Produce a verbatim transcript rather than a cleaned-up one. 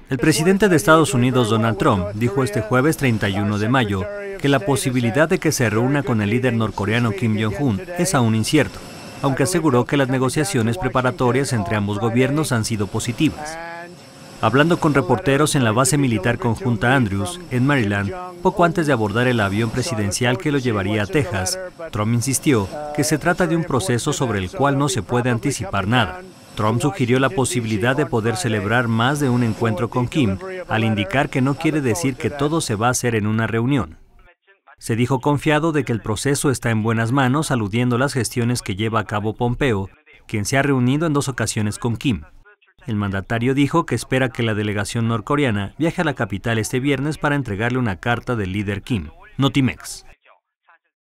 El presidente de Estados Unidos, Donald Trump, dijo este jueves treinta y uno de mayo que la posibilidad de que se reúna con el líder norcoreano Kim Jong-un es aún incierto, aunque aseguró que las negociaciones preparatorias entre ambos gobiernos han sido positivas. Hablando con reporteros en la base militar conjunta Andrews, en Maryland, poco antes de abordar el avión presidencial que lo llevaría a Texas, Trump insistió que se trata de un proceso sobre el cual no se puede anticipar nada. Trump sugirió la posibilidad de poder celebrar más de un encuentro con Kim, al indicar que no quiere decir que todo se va a hacer en una reunión. Se dijo confiado de que el proceso está en buenas manos, aludiendo a las gestiones que lleva a cabo Pompeo, quien se ha reunido en dos ocasiones con Kim. El mandatario dijo que espera que la delegación norcoreana viaje a la capital este viernes para entregarle una carta del líder Kim. Notimex.